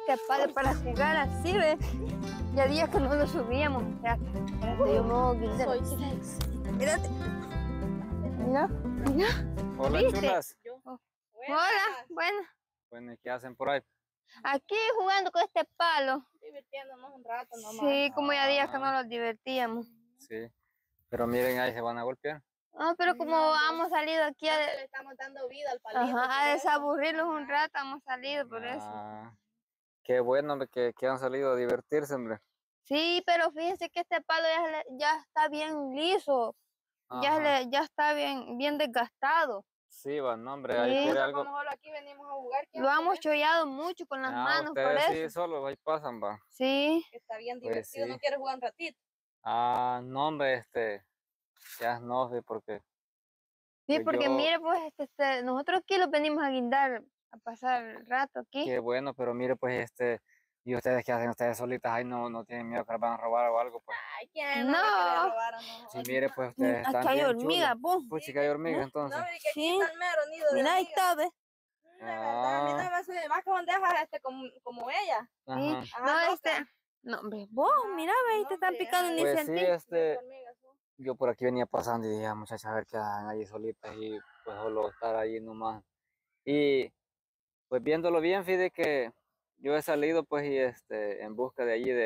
este palo para jugar así, ¿ves? Ya días que no lo subíamos. Espérate, yo me voy a quitar. Soy sex. Mírate. Mira. Hola, ¿Viste? chulas. Hola, bueno. Bueno, ¿y qué hacen por ahí? Aquí jugando con este palo. Divirtiéndonos un rato nomás. Sí, como ya días que no nos divertíamos. Sí. Pero miren, ahí se van a golpear. No, pero como hemos salido aquí Le estamos dando vida al palito. a desaburrirlos un rato, hemos salido por eso. Qué bueno, hombre, que han salido a divertirse, hombre. Sí, pero fíjense que este palo ya está bien liso. Ya está bien desgastado. Sí, va, no, hombre, Sí. ahí quiere algo. Solo aquí venimos a jugar. Lo hemos chollado mucho con las manos, por ustedes eso. sí, solo ahí pasan, va. Sí. Está bien Pues divertido, sí. ¿no quieres jugar un ratito? No, hombre, ya no sé, porque... Sí, pues porque mire, pues, nosotros aquí los venimos a guindar, a pasar el rato aquí. Qué bueno, pero mire, pues, ¿y ustedes qué hacen? Ustedes solitas ahí no tienen miedo que las van a robar o algo, pues. Ay, ¿quién No. va a querer robar a nosotros? Sí, mire, pues, ustedes están Aquí hay bien hormigas, chulos. pum. Pues, chica, hay hormigas, entonces. No, mire que aquí está el mero nido de Mira, ahí hormigas. está, ¿ves? De verdad, a mí no me sube más que bandejas como ella. Ajá. Sí. No, hombre, vos, mira, ve, te están picando ni Pues sí, sentir. yo por aquí venía pasando y dije, muchachas, a ver qué hacen allí solitas y pues solo estar ahí nomás. Y pues viéndolo bien, fíjate que yo he salido pues y en busca de allí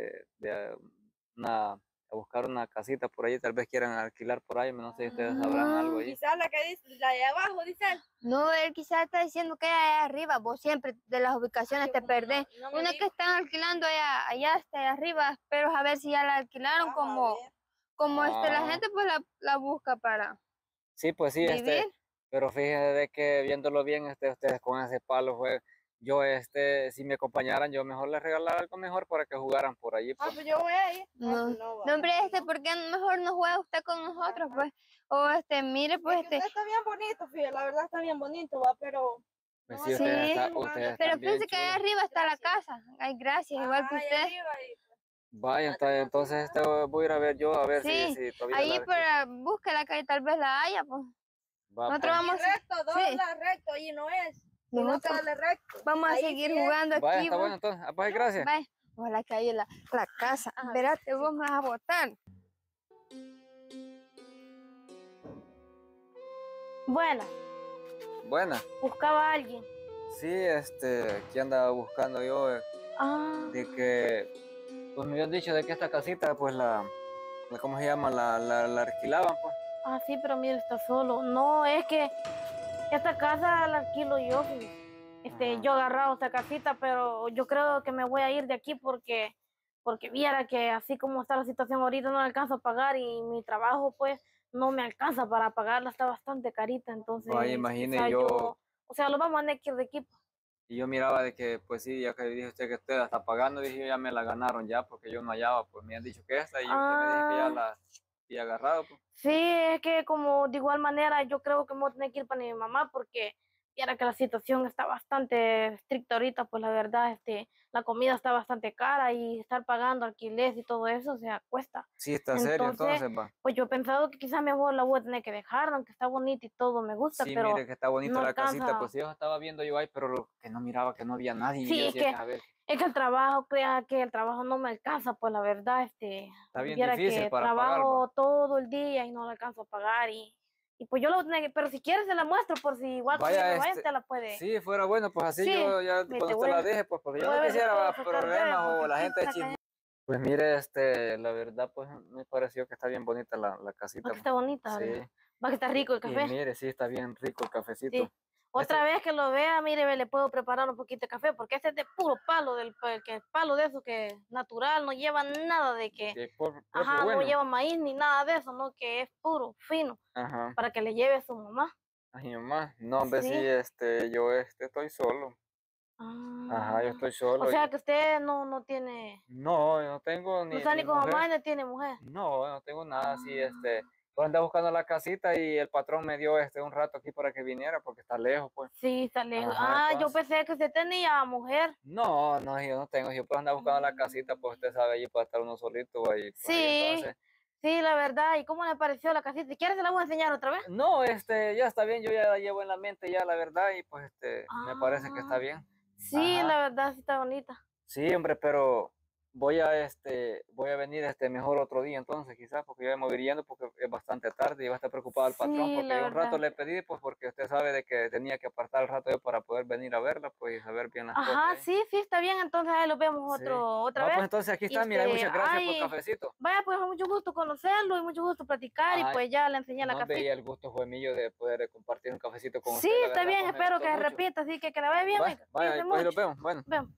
a buscar una casita por ahí, tal vez quieran alquilar por ahí, no sé si ustedes sabrán algo ahí. Quizás la que dice, la de abajo, dice él. No, él quizás está diciendo que allá arriba, vos siempre de las ubicaciones te perdés. Una que están alquilando allá está arriba, pero a ver si ya la alquilaron, como la gente pues la busca para Sí, pues sí, vivir. pero fíjese de que viéndolo bien, ustedes con ese palo fue, yo si me acompañaran, yo mejor les regalara algo mejor para que jugaran por allí. Pues. Pues yo voy a ir. No, hombre, ¿por qué mejor no juega usted con nosotros, pues? O mire, pues Usted está bien bonito, fíjate, la verdad está bien bonito, va, pero... Pues no, sí, ustedes pero están bien fíjense que allá arriba está la casa. Ay, gracias, igual que usted. Vaya, entonces voy a ir a ver yo, a ver si todavía ahí para búsquela que tal vez la haya, pues. Va, Nosotros pues. vamos recto, dobla recto, allí no es. Nosotros recto. vamos a seguir jugando Vaya, aquí. está bueno, entonces. Pues, gracias. Vaya. Ojalá que haya la casa. Espérate, vos me vas a botar. Buena, buscaba a alguien. Sí, aquí andaba buscando yo, de que, pues me habían dicho de que esta casita, pues ¿cómo se llama? La alquilaban, pues. Sí, pero mire, está solo. No, es que esta casa la alquilo yo, yo he agarrado esta casita, pero yo creo que me voy a ir de aquí porque viera que así como está la situación ahorita no me alcanzo a pagar y mi trabajo pues no me alcanza para pagarla, está bastante carita, entonces Vaya, imagine o sea, lo vamos a tener que ir de equipo. Y yo miraba de que, pues sí, ya que dije usted que usted la está pagando, dije yo ya me la ganaron ya, porque yo no hallaba, pues me han dicho que esta, y usted me dijo que ya la había agarrado, pues. Sí, es que como de igual manera yo creo que me voy a tener que ir para mi mamá porque viera que la situación está bastante estricta ahorita, pues la verdad, la comida está bastante cara y estar pagando alquiler y todo eso, o sea, cuesta. Sí, está serio, entonces, va. Pues yo he pensado que quizás mejor la voy a tener que dejar, aunque está bonita y todo, me gusta, sí, pero mire que está bonita no la alcanza. casita, pues yo estaba viendo yo ahí, pero lo que no miraba que no había nadie. Sí, y yo decía, a ver, es que el trabajo, crea que el trabajo no me alcanza, pues la verdad, está bien viera difícil que para pagar, trabajo va. todo el día y no le alcanzo a pagar y pues yo lo voy a tener que, pero si quieres se la muestro por si igual cuando me vaya te la puede. Sí, fuera bueno, pues así Sí, yo ya cuando te la deje, pues porque yo no quisiera problemas o la gente chisme. Pues mire, la verdad, pues me pareció que está bien bonita la casita. Está bonita, sí. Va que está rico el Y café. mire, sí, está bien rico el cafecito. Sí. Otra vez que lo vea, mire, le puedo preparar un poquito de café, porque este es de puro palo, palo de eso que es natural, no lleva nada de que, no lleva maíz ni nada de eso, no, que es puro, fino, para que le lleve a su mamá. A mi mamá, no, hombre, sí, yo estoy solo. Yo estoy solo. O sea que usted no tiene... No, yo no tengo no está ni con mamá y no tiene mujer. No tengo nada así, yo andaba buscando la casita y el patrón me dio un rato aquí para que viniera porque está lejos, pues. Sí, está lejos. Yo pensé que usted tenía mujer. No, yo no tengo, yo pues andaba buscando la casita, pues usted sabe, allí para estar uno solito ahí. Pues, entonces... Sí, la verdad. ¿Y cómo le pareció la casita? Si quieres se la voy a enseñar otra vez. No, ya está bien, yo ya la llevo en la mente ya, la verdad, y pues me parece que está bien. Sí, Ajá. la verdad sí está bonita. Sí, hombre, pero voy a venir mejor otro día entonces, quizás, porque ya me voy a ir yendo porque es bastante tarde y va a estar preocupado el patrón, Sí, porque la yo un rato verdad. le pedí, pues porque usted sabe de que tenía que apartar el rato yo para poder venir a verla, pues y saber bien las cosas, Ajá, ¿eh? sí, sí, está bien. Entonces ahí los vemos Sí. otra Va, pues vez. entonces aquí Y está, mira, y muchas gracias por el ay, cafecito. vaya, pues mucho gusto conocerlo y mucho gusto platicar y Ajá, pues ya le enseñé la no, hombre, y casita. el gusto fue mío de poder compartir un cafecito con Sí, usted, la está verdad, bien, pues me espero gustó que se mucho. repita, así que la vea bien, Va, oiga. vaya, Cuídese pues ahí los mucho. vemos, bueno. Vemos.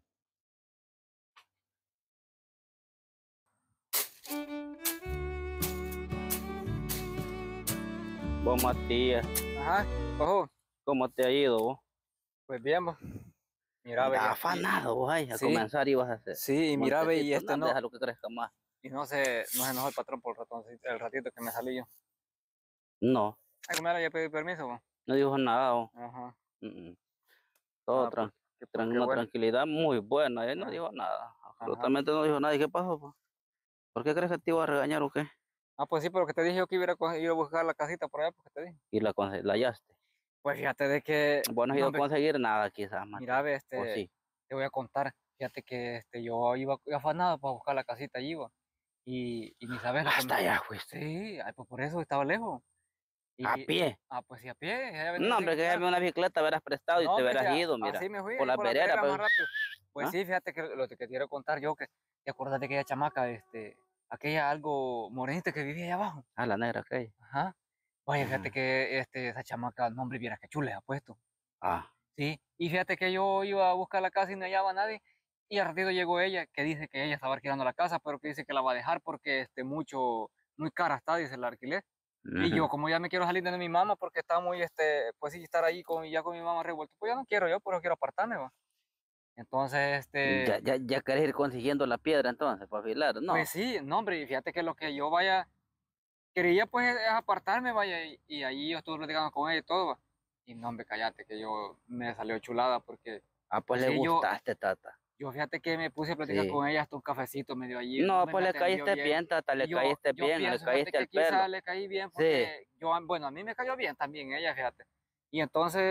Vos, Matías, Ajá, ojo, ¿cómo te ha ido vos? pues bien, vos. Mira, ve, Andaba afanado vos ahí, a sí, comenzar ibas a hacer sí, y mira, ve, y montecito, no, no, deja lo que crezca más. y no se enojó el patrón por el ratito que me salí yo. No, Ay, como era, ya pedí permiso, vos. no dijo nada vos. Ajá, Mm, mm. Todo ah, pues, qué una bueno. tranquilidad muy buena, él no Ajá, dijo nada, ajá. absolutamente no dijo nada. ¿Y qué pasó, pues? ¿Por qué crees que te iba a regañar o qué? Ah, pues sí, pero que te dije yo que iba a ir a buscar la casita por allá, porque te dije. Y la hallaste. Pues fíjate de que, Vos no has no, ido a hombre, conseguir nada quizás, mira, Matías, ve, o sí. te voy a contar. Fíjate que yo iba afanado para buscar la casita allí, va. Y ni sabes lo que Hasta me... allá fuiste, Sí, ay, pues por eso estaba lejos. a Y, pie. pues sí, a pie, ya venía No, sin hombre, que claro. déjame una bicicleta, hubieras prestado y No, te hombre, sí, hubieras ido, así mira, me fui, por ahí las por la veredas, vereda más pues. rápido. Pues ¿Ah? sí, fíjate que lo que te quiero contar yo, que te acuerdas de aquella chamaca, aquella algo morenita que vivía allá abajo. Ah, la negra, ok. Ajá. Vaya, fíjate Ujú. que esa chamaca, no, hombre, vieras qué chula ha puesto. Ah, Sí, y fíjate que yo iba a buscar la casa y no hallaba a nadie. Y al ratito llegó ella, que dice que ella estaba alquilando la casa, pero que dice que la va a dejar porque muy cara está, dice el alquiler. Y yo, ujú. como ya me quiero salir de mi mamá porque está muy, pues sí, estar ahí ya con mi mamá revuelto, pues ya no quiero yo, pero quiero apartarme, va. Entonces, Ya querés ir consiguiendo la piedra entonces para afilar, pues no. sí, no, hombre, y fíjate que lo que yo quería pues es apartarme, vaya, y ahí yo estuve platicando con ella y todo, va. Y no, hombre, cállate, que yo me salió chulada porque, Ah, pues pues le sí, gustaste, tata. yo fíjate que me puse a platicar Sí. con ella hasta un cafecito medio allí, no, No, hombre, pues me le atendió caíste bien. bien, tata, Y le caíste yo bien, le pienso, fíjate caíste que al quizás pelo. le caí bien Sí. porque bueno, a mí me cayó bien también ella, fíjate. Y entonces,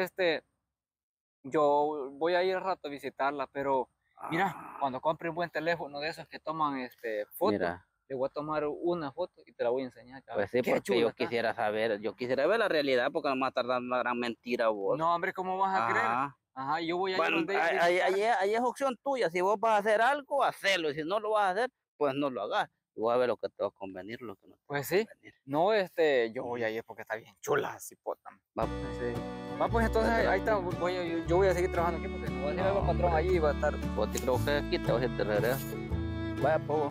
yo voy a ir al rato a visitarla, pero mira, Ah, cuando compre un buen teléfono de esos que toman fotos, mira, le voy a tomar una foto y te la voy a enseñar, ya ves. pues sí, Qué porque chula está. yo quisiera ver la realidad porque no me va a tardar una gran mentira vos. No, hombre, ¿cómo vas a creer? Ajá. Ajá, yo voy a ir Bueno, donde ella a visitar. ahí es opción tuya. Si vos vas a hacer algo, hacelo. Y si no lo vas a hacer, pues no lo hagas. Y voy a ver lo que te va a convenir, lo que no te va a Pues sí, convenir. no, yo voy a Ujú. ir porque está bien chula, así pota. Va, pues, Sí. Va, pues entonces vete ahí la- está, yo voy a seguir trabajando aquí porque no voy a decir No, algo al patrón hombre. allí y va a estar. Vos te creo que aquí te vas a ir de regreso. Vaya, pues.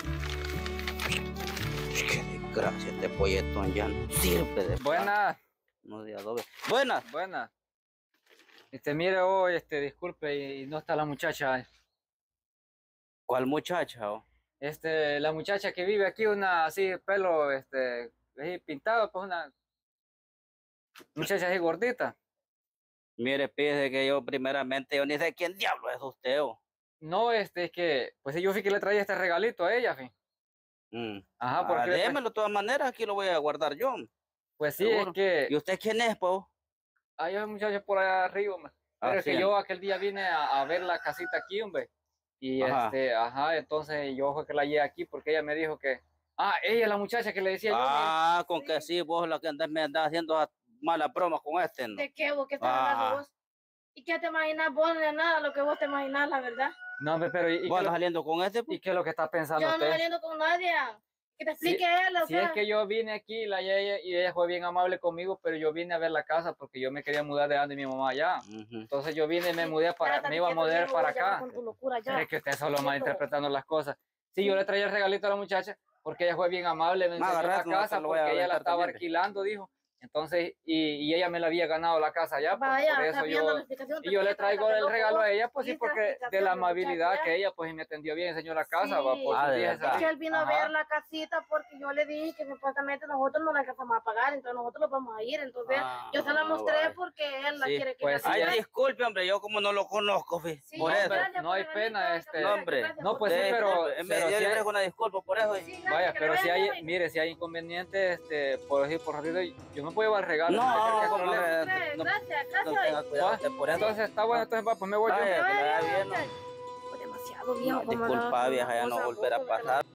Qué desgracia, este polletón ya no sirve de pan. Buenas, No de adobe. Buenas. buenas. Mire hoy, disculpe, y no está la muchacha. ¿Cuál muchacha? Oh? La muchacha que vive aquí, una así, pelo, así pintado, pues una muchacha así gordita. Mire, fíjese que yo primeramente, yo ni sé quién diablo es usted. Oh. No, es que, pues sí, yo fui que le traía este regalito a ella, fin. Mm. Ajá, Ah, porque démelo de todas maneras, aquí lo voy a guardar yo. pues sí, es Seguro. que ¿Y usted quién es, pues? hay un muchacho por allá arriba, hombre. Pero es que Haciendo. yo aquel día vine a ver la casita aquí, hombre. Y Ajá. ajá, entonces yo fue que la llevé aquí porque ella me dijo que, ella es la muchacha que le decía yo, mire. Ah, con que sí, vos la que me andás haciendo malas bromas con este, ¿no? ¿De qué vos? ¿Qué estás hablando Ah, vos? ¿Y qué te imaginas vos? De nada, lo que vos te imaginas, la verdad. No, hombre, pero ¿vos andas saliendo con este, ¿y pues? qué es lo que está pensando Yo no ando usted? saliendo con nadie. Que te Si, explique él, o si es sea. que yo vine aquí y ella fue bien amable conmigo, pero yo vine a ver la casa porque yo me quería mudar de donde mi mamá allá. Ujú. Entonces yo vine y me Ya me iba a quieto, mudar viejo, para vos ya vas acá. con tu locura Pero ya. es que usted solo Quieto. malinterpretando las cosas. Sí, yo le traía el regalito a la muchacha porque ella fue bien amable, me Más enseñó la agarrate, no te casa lo voy a porque ella la aventar estaba también, ve. alquilando, dijo. Entonces, y ella me la había ganado la casa allá, pues Vaya, por está eso viendo la explicación. y yo le traigo el regalo a ella, pues sí, Viste la porque de explicación la del muchacho, amabilidad ¿ya? que ella, pues, me atendió bien, enseñó la casa, va, por Sí, sus de días. verdad. es que él vino a Ajá. ver la casita porque yo le dije que supuestamente nosotros no la alcanzamos a pagar, entonces nosotros lo vamos a ir. Entonces yo se la mostré vaya. porque él la Sí, quiere que pues, la sí, Ay, ya. disculpe, hombre, yo como no lo conozco, fe. Sí, Por No, eso. hombre, no hay pena, No, hombre. no, pues sí, Usted, pero yo sí le hay, ofrezco una disculpa por eso. Sí, vaya, que le pero vaya si bien, hay, oiga. mire, si hay inconvenientes, por decir, por ratito, yo me puedo llevar regalos. No, no hay hombre, problema. no, Gracias, acá no soy. tenga cuidado usted por eso. Entonces está bueno, entonces va, pues me voy yo. Vaya, que le vaya bien, Pues demasiado viejo. no, como disculpa, no, vieja, ya no cosa volverá a poco, porque pasar.